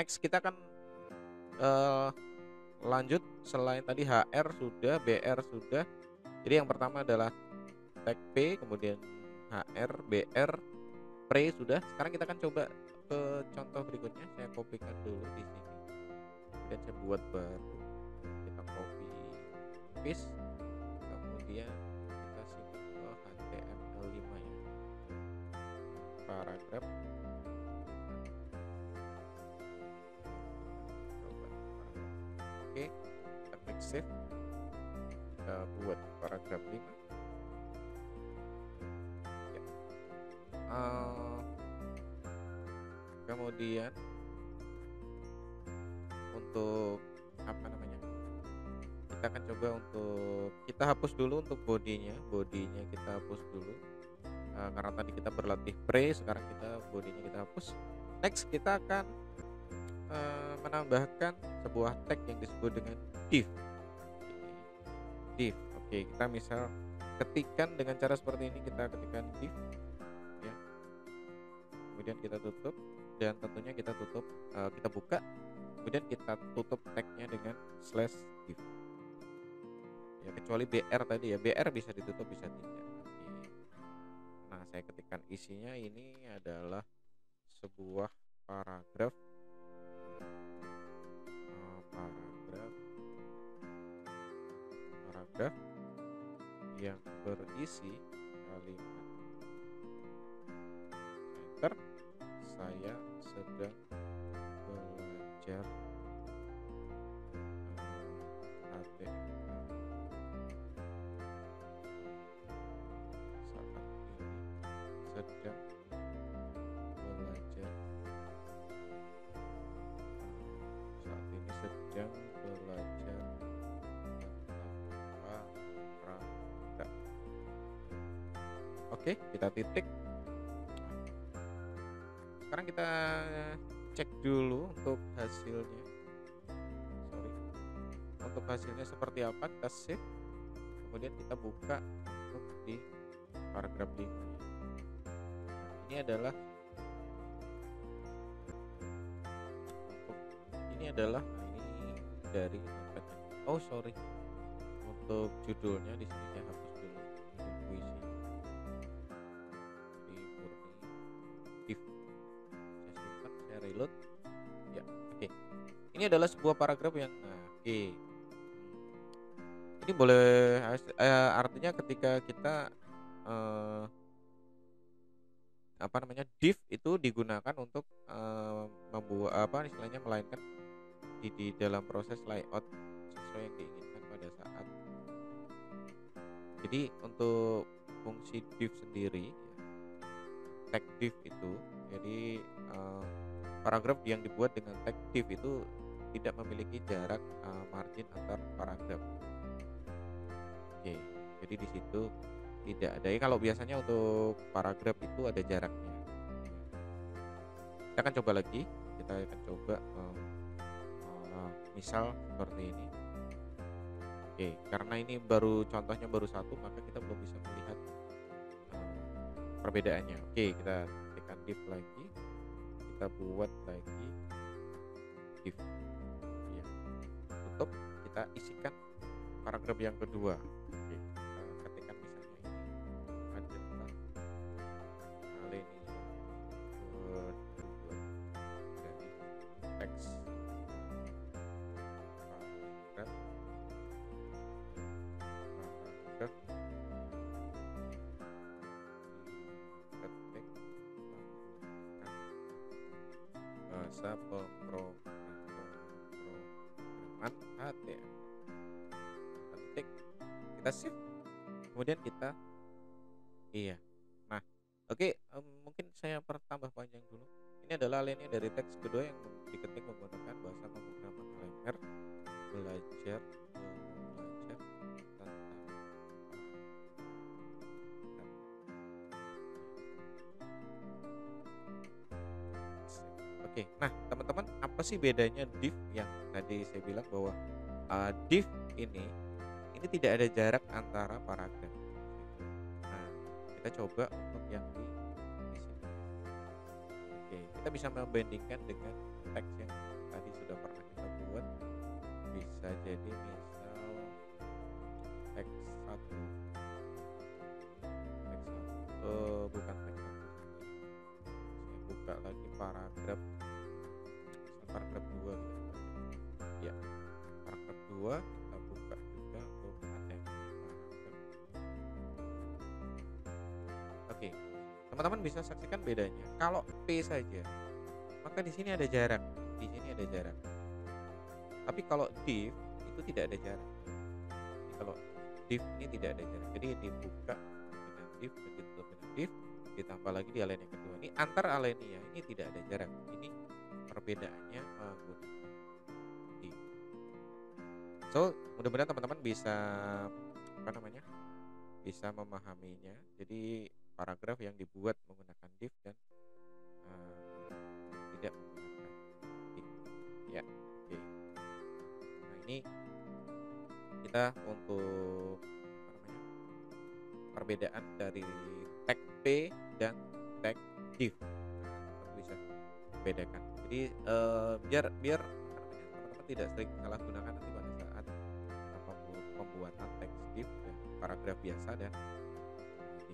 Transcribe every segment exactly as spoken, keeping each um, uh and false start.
next kita akan uh, lanjut. Selain tadi H R sudah, B R sudah. Jadi yang pertama adalah tag P, kemudian H R, B R, pre sudah. Sekarang kita akan coba ke contoh berikutnya. Saya kopikan dulu di sini. Kemudian saya buat baru. Kita copy paste. Kemudian kita sini ke H T M L lima ya. Paragraf. Coba paragraf. Oke, kita klik save. Kita buat paragraf lima. Ya. Uh, kemudian untuk apa namanya, kita akan coba untuk kita hapus dulu untuk bodinya. Bodinya kita hapus dulu uh, karena tadi kita berlatih pre, sekarang kita bodinya kita hapus. Next kita akan uh, menambahkan sebuah tag yang disebut dengan div. Div. Oke, kita misal ketikkan dengan cara seperti ini. Kita ketikkan div ya. Kemudian kita tutup, dan tentunya kita tutup uh, kita buka, kemudian kita tutup tagnya dengan slash div ya, kecuali B R tadi ya. B R bisa ditutup bisa tidak. Oke. Nah, saya ketikkan isinya ini adalah sebuah paragraf uh, paragraf paragraf yang berisi kalimat enter. Saya sedang belajar uh, H T M L. Saat ini sedang belajar uh, saat ini sedang belajar tentang paragraf. Oke, kita titik. Sekarang kita cek dulu untuk hasilnya. Sorry. Untuk hasilnya seperti apa, kita save. Kemudian kita buka untuk di paragraf lima. Nah, ini adalah untuk ini adalah nah ini dari notepadnya. Oh, sorry. Untuk judulnya di sini saya hapus dulu. Judul puisi. Di murni div. Reload ya. Oke, ini adalah sebuah paragraf yang nah, oke hmm. Ini boleh eh, artinya ketika kita eh, apa namanya div itu digunakan untuk eh, membuat apa istilahnya melainkan di, di dalam proses layout sesuai yang diinginkan pada saat. Jadi untuk fungsi div sendiri ya, tag div itu jadi eh, paragraf yang dibuat dengan tag div itu tidak memiliki jarak uh, margin antar paragraf. Oke, jadi di situ tidak ada. Ya, kalau biasanya untuk paragraf itu ada jaraknya. Kita akan coba lagi. Kita akan coba uh, uh, misal seperti ini. Oke, karena ini baru contohnya baru satu, maka kita belum bisa melihat uh, perbedaannya. Oke, kita tekan div lagi. Kita buat lagi div ya. Tutup, kita isikan paragraf yang kedua. Oke, kita ketikkan misalnya ini adalah alinea kedua dari teks paragraf paragraf diketik bahasa pemrograman H T M L. Kita ketik, kita save, kemudian kita iya. Nah, oke, okay, um, mungkin saya pertambah panjang dulu. Ini adalah alinea dari teks kedua yang diketik menggunakan bahasa pemrograman H T M L. Belajar belajar tentang Oke, nah teman-teman, apa sih bedanya div yang tadi saya bilang bahwa uh, div ini ini tidak ada jarak antara paragraf. Nah, kita coba untuk yang di, di sini. Oke, kita bisa membandingkan dengan teks yang tadi sudah pernah kita buat, bisa jadi misal teks satu, teks satu, eh, bukan teks satu, saya buka lagi paragraf, misal paragraf dua gitu ya, paragraf dua kita buka juga untuk H T M L paragraf. Oke, teman-teman bisa saksikan bedanya. Kalau P saja, maka di sini ada jarak, di sini ada jarak. Tapi kalau div itu tidak ada jarak. Jadi kalau div ini tidak ada jarak. Jadi dibuka dengan div, ditutup dengan div, ditambah lagi di alinea yang kedua. Ini antar alinea ini tidak ada jarak. Ini perbedaannya menggunakan div. So, mudah-mudahan teman-teman bisa apa namanya? Bisa memahaminya. Jadi paragraf yang dibuat menggunakan div dan uh, tidak menggunakan div. Ya, oke. Okay. Nah, ini kita untuk apa namanya? Perbedaan dari tag P dan tag div. Nah, bisa bedakan. Jadi uh, biar biar apa namanya? Teman-teman tidak sering salah gunakan nanti pada saat pembuatan teks div dan paragraf biasa dan div.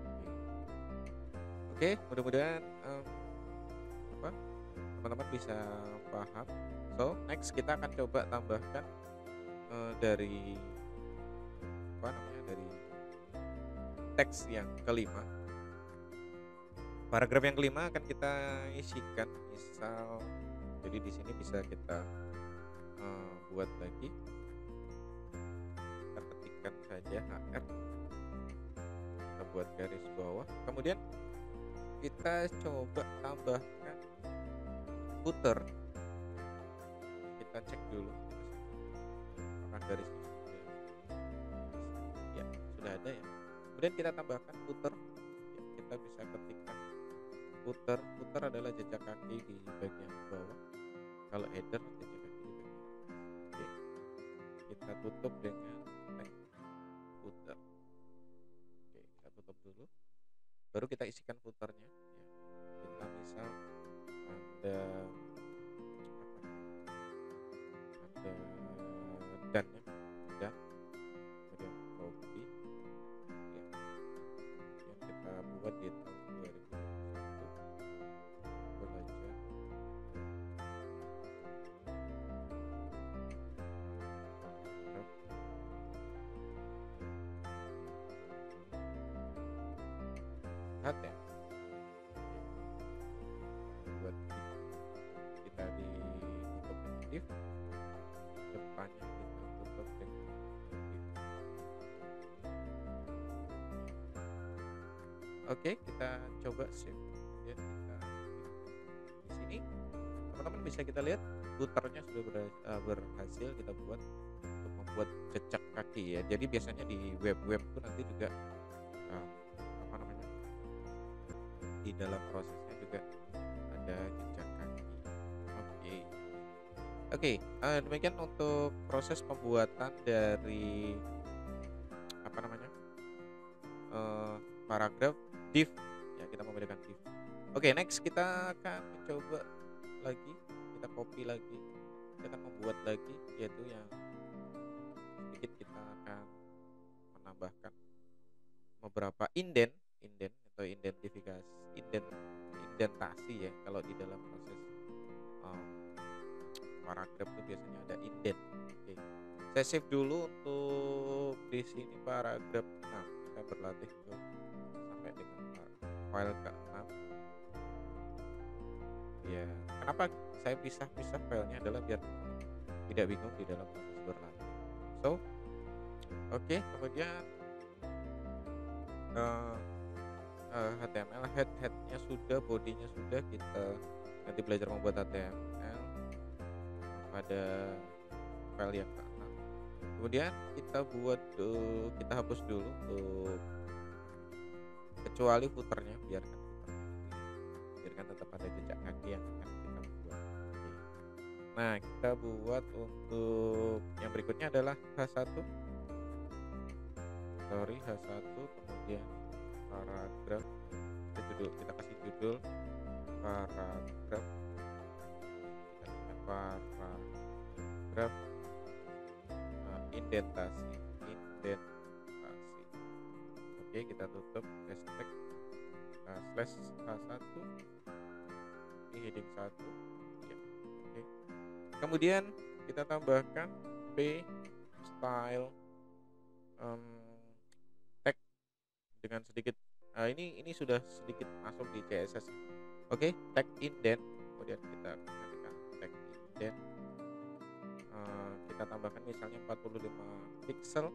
Oke, mudah-mudahan um, apa teman-teman bisa paham. So next kita akan coba tambahkan uh, dari apa namanya dari teks yang kelima. Paragraf yang kelima akan kita isikan, misal jadi di sini bisa kita uh, buat lagi, kita ketikkan saja H R, kita buat garis bawah, kemudian kita coba tambahkan footer. Kita cek dulu apakah garisnya sudah ya sudah ada ya. Kemudian kita tambahkan footer ya, kita bisa ketikkan footer. Footer adalah jejak kaki di bagian bawah, kalau header jejak kaki di bagian atas. Oke, kita tutup dengan tag footer. Oke, kita tutup dulu, baru kita isikan footernya ya. Kita misal ada apa ada dannya, dan kemudian copy ya, yang kita buat di tahun dua ribu dua puluh satu, belajar paragraf H T M L. Buat kita ditutup dengan div, depannya kita tutup dengan div. Oke, kita coba save, kemudian kita di sini teman-teman bisa kita lihat footernya sudah berhasil, berhasil kita buat untuk membuat jejak kaki ya. Jadi biasanya di web-web itu nanti juga uh, apa namanya di dalam prosesnya juga ada jejak kaki. Oke, oke. Uh, demikian untuk proses pembuatan dari apa namanya uh, paragraf div ya, kita membedakan div. Oke, next kita akan mencoba lagi, kita copy lagi, kita akan membuat lagi, yaitu yang sedikit kita akan menambahkan beberapa indent, indent atau identifikasi, indent, indentasi ya. Kalau di dalam proses um, paragraf itu biasanya ada indent. Oke, saya save dulu untuk di sini paragraf enam. Kita berlatih ke sampai dengan file ke enam. Ya, kenapa saya pisah-pisah filenya adalah biar tidak bingung di dalam proses berlatih. So, oke, okay, kemudian uh, uh, H T M L head headnya sudah, bodinya sudah, kita nanti belajar membuat H T M L pada file yang ke enam. Kemudian kita buat uh, kita hapus dulu untuk kecuali footernya, biarkan footernya biarkan tetap ada jejak kaki yang akan kita buat. Oke. Nah, kita buat untuk yang berikutnya adalah H satu, sorry H satu, kemudian paragraf, kita judul, kita kasih judul paragraf, kita tekan paragraf uh, indentasi indentasi. Oke, kita tutup hashtag uh, slash H satu, ini heading satu ya. Oke, kemudian kita tambahkan p style um, tag dengan sedikit uh, ini ini sudah sedikit masuk di C S S. Oke, tag indent, kemudian kita ketikkan tag indent, uh, kita tambahkan misalnya empat puluh lima pixel,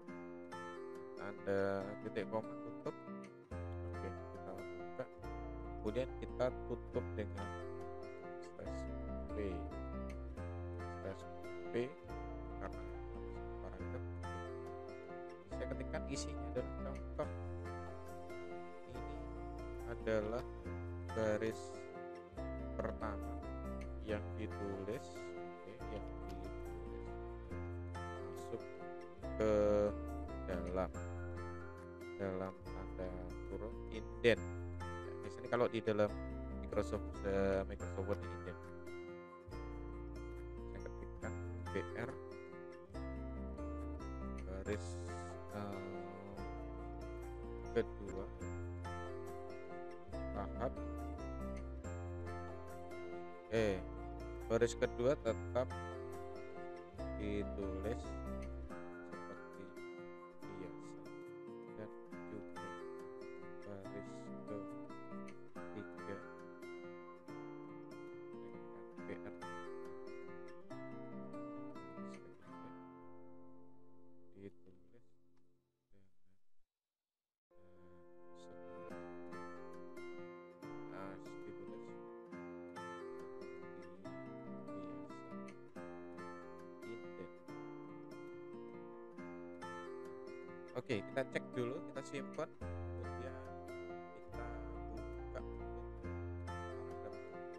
tanda titik koma, tutup. Oke, kita buka, kemudian kita tutup dengan slash p slash p karena paragraf. Saya ketikkan isinya adalah contoh, ini adalah garis pertama yang ditulis, oke, yang ditulis masuk ke dalam dalam tanda kurung indent. Ya, biasanya kalau di dalam Microsoft uh, Microsoft Word indent. Saya ketikkan br garis uh, kedua tahap eh baris kedua tetap ditulis seperti biasa, dan juga baris ketiga dengan br baris ketiga ditulis dengan uh, sebelah uh, ditulis Oke, kita cek dulu, kita simpan, kemudian kita buka untuk paragraf.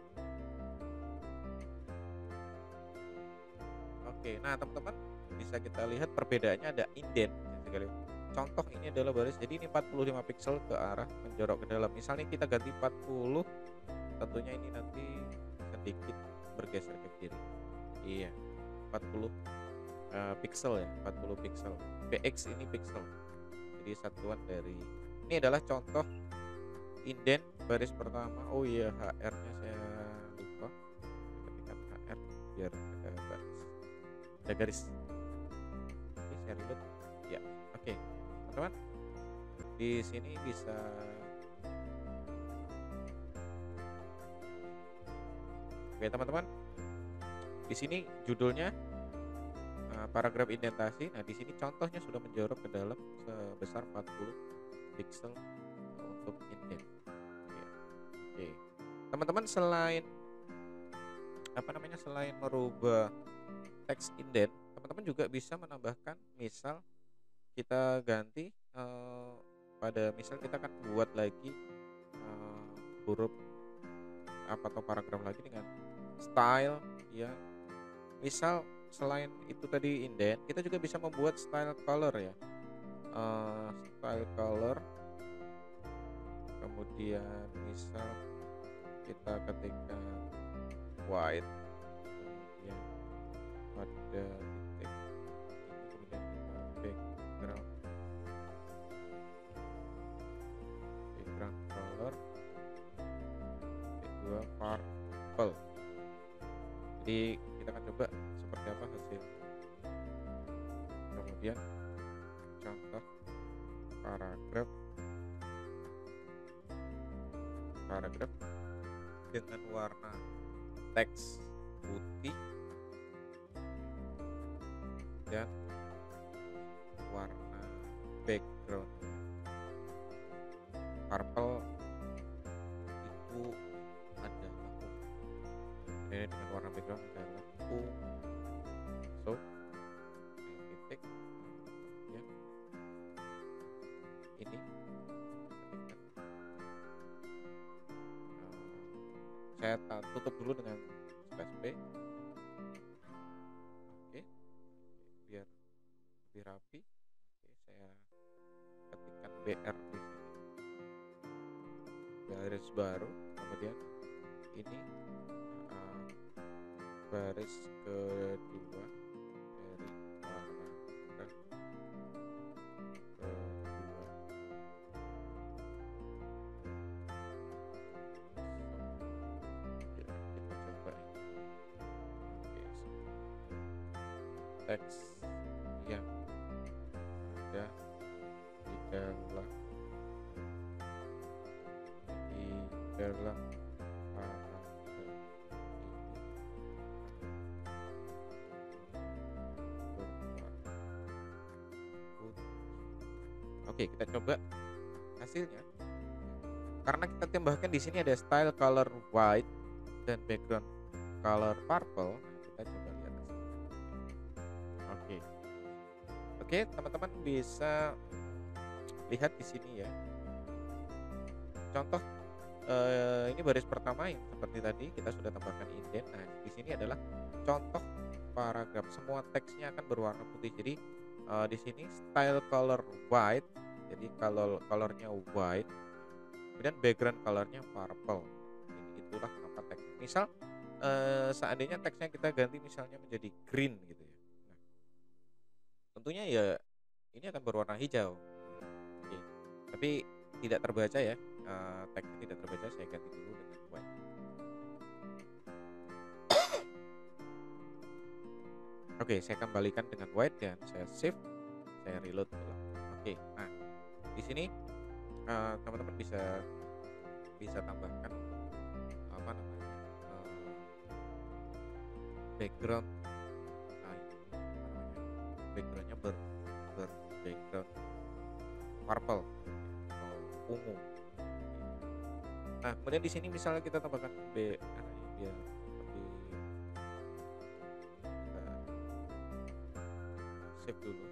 Oke, nah teman-teman bisa kita lihat perbedaannya ada indent sekali. Contoh ini adalah baris, jadi ini empat puluh lima pixel ke arah menjorok ke dalam. Misalnya kita ganti empat puluh, tentunya ini nanti sedikit bergeser ke kiri. Iya, empat puluh uh, pixel ya, empat puluh pixel. Px ini pixel, jadi satuan dari ini adalah contoh indent baris pertama. Oh iya, hr nya saya lupa, ketikkan hr biar ada baris, ada garis. Oke, saya reload ya. Oke teman-teman, di sini bisa oke teman-teman, di sini judulnya paragraf indentasi. Nah, di sini contohnya sudah menjorok ke dalam sebesar empat puluh pixel untuk indent. Ya. Oke. Teman-teman, selain apa namanya? Selain merubah teks indent, teman-teman juga bisa menambahkan, misal kita ganti eh, pada misal kita akan buat lagi eh, huruf apa atau paragraf lagi dengan style yang misal selain itu tadi indent, kita juga bisa membuat style color ya, uh, style color. Kemudian misal kita ketikkan white, kemudian pada titik ini, kemudian kita background background color kedua purple. Jadi kita akan coba seperti apa hasil. Kemudian contoh paragraf paragraf dengan warna teks putih dan warna background purple itu adalah ini dengan warna background adalah ungu. So titik ya, ini saya tutup dulu dengan slash p. Oke, biar lebih rapi. Oke, saya ketikkan br di sini, garis baru, kemudian ini uh, baris kedua dari paragraf kedua. Oke, kita coba ini. Oke, teks yang ada di dalam di dalam paragraf ini berwarna putih. Oke, kita coba hasilnya. Karena kita tambahkan di sini ada style color white dan background color purple, nah kita coba lihat hasilnya. Oke. Oke, teman-teman bisa lihat di sini ya. Contoh eh, ini baris pertama yang seperti tadi kita sudah tambahkan indent. Nah, di sini adalah contoh paragraf. Semua teksnya akan berwarna putih. Jadi eh, di sini style color white. Jadi kalau colornya white, kemudian background colornya purple. Ini itulah kenapa teks. Misal eh, seandainya teksnya kita ganti misalnya menjadi green gitu ya. Nah, tentunya ya ini akan berwarna hijau. Oke. Tapi tidak terbaca ya. Uh, teksnya tidak terbaca, saya ganti dulu dengan white. Oke, saya kembalikan dengan white dan saya save, saya reload ulang. Oke, nah di sini uh, teman-teman bisa bisa tambahkan apa namanya uh, background, nah, apa namanya backgroundnya ber, ber background purple atau ungu. Nah, kemudian di sini misalnya kita tambahkan B, nah, ini biar lebih kita save dulu.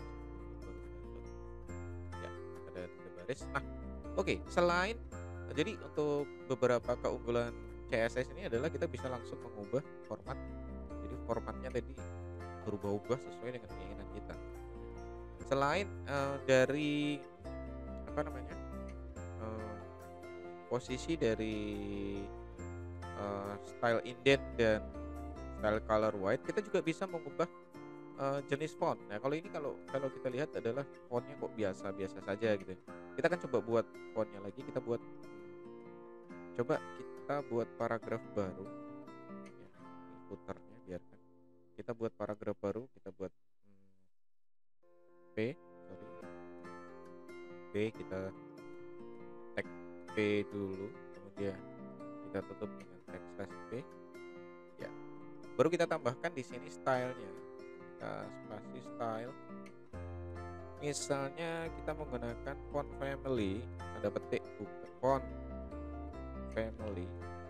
Ya, ada tiga baris. Nah, oke, okay, selain jadi untuk beberapa keunggulan C S S ini adalah kita bisa langsung mengubah format. Jadi formatnya tadi berubah-ubah sesuai dengan keinginan kita. Selain uh, dari apa namanya uh, posisi dari uh, style indent dan style color white, kita juga bisa mengubah uh, jenis font. Nah, kalau ini kalau kalau kita lihat adalah fontnya kok biasa-biasa saja gitu. Kita akan coba buat fontnya lagi. Kita buat coba kita buat paragraf baru. Ya, ini footernya biarkan. Kita buat paragraf baru. Kita buat hmm, P, sorry, P kita tag P dulu, kemudian kita tutup dengan teks slash P. Ya, baru kita tambahkan di sini stylenya. Kita spasi style. Misalnya kita menggunakan font family, ada petik bukan font family.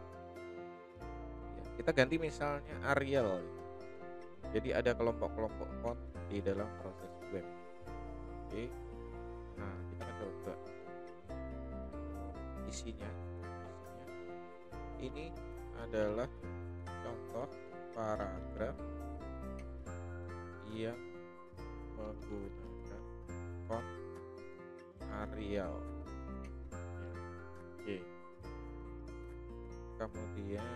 Ya, kita ganti misalnya Arial. Jadi ada kelompok-kelompok font di dalam proses web. Oke. Nah, kita akan coba isinya. Isinya. Ini adalah contoh paragraf yang menggunakan font Arial. Ya. Oke. Kemudian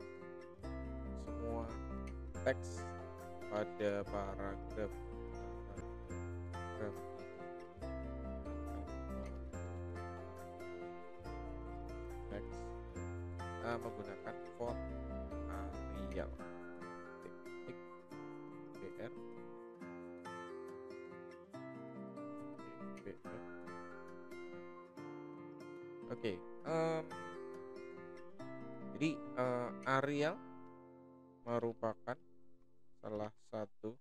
semua teks pada paragraf paragraf ini teks uh, menggunakan font Arial. Tik br br. Oke, um, jadi uh, Arial merupakan salah satu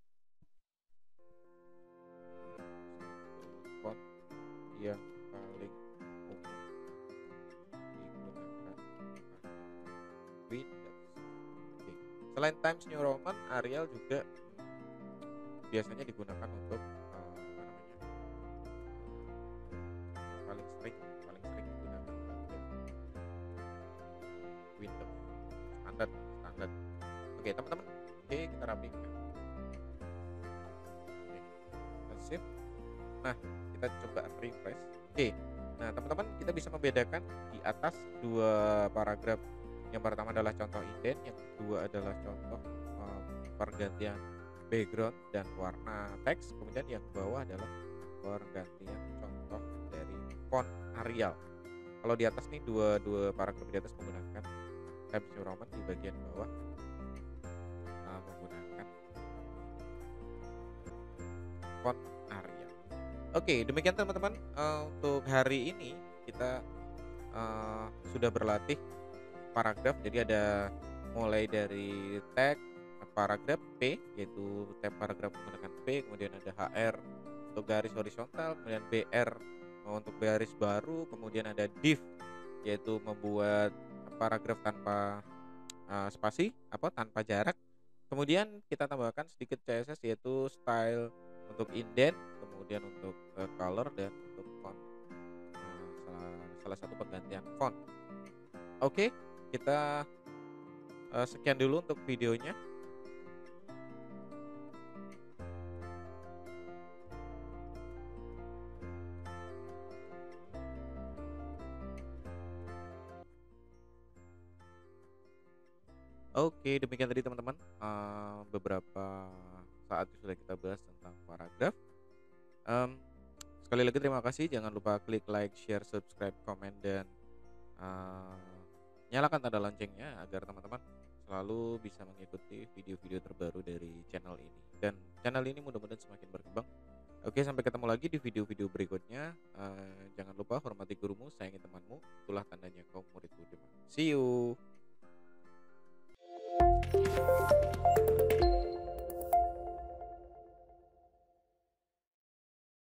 font yang paling umum digunakan pada Windows. Oke. Selain Times New Roman, Arial juga hmm, biasanya digunakan untuk uh, apa namanya uh, paling sering paling sering digunakan pada Windows standar standar. Oke, teman-teman. Oke, kita rapikan. Oke, kita save. Nah, kita coba refresh. Oke, nah teman-teman kita bisa membedakan di atas dua paragraf Yang pertama adalah contoh inden, yang kedua adalah contoh um, pergantian background dan warna teks, kemudian yang bawah adalah pergantian contoh dari font Arial. Kalau di atas nih dua dua paragraf di atas menggunakan Times New Roman, di bagian bawah uh, menggunakan font Arial. Oke, demikian teman-teman, uh, untuk hari ini kita uh, sudah berlatih paragraf. Jadi ada mulai dari tag paragraf P, yaitu tag paragraf menggunakan P, kemudian ada H R untuk garis horizontal, kemudian B R untuk garis baru, kemudian ada div yaitu membuat paragraf tanpa uh, spasi apa tanpa jarak. Kemudian kita tambahkan sedikit C S S yaitu style untuk indent, kemudian untuk uh, color dan untuk font, uh, salah, salah satu penggantian font. Oke, kita uh, sekian dulu untuk videonya. Oke, demikian tadi teman-teman, uh, beberapa saat sudah kita bahas tentang paragraf. Um, sekali lagi terima kasih. Jangan lupa klik like, share, subscribe, komen, dan uh, nyalakan tanda loncengnya agar teman-teman selalu bisa mengikuti video-video terbaru dari channel ini. Dan channel ini mudah-mudahan semakin berkembang. Oke, sampai ketemu lagi di video-video berikutnya. Uh, jangan lupa hormati gurumu, sayangi temanmu. Itulah tandanya kaum murid budiman. See you.